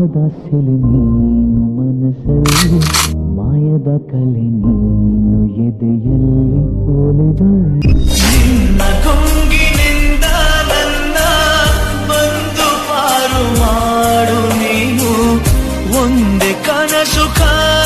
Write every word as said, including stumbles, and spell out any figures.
ಭಾವದ ಸೆಲೆ ನೀನು ಮನಸ್ಸಲ್ಲಿ, ಮಾಯದ ಕಲೆ ನೀನು ಎದೆಯಲ್ಲಿ ಒಲಿದ ನಿನ್ನ ಕೊಂಗಿನಿಂದ ನನ್ನ ಬಂದು ಪಾರು ಮಾಡು ನೀನು, ಒಂದೇ ಕನಸು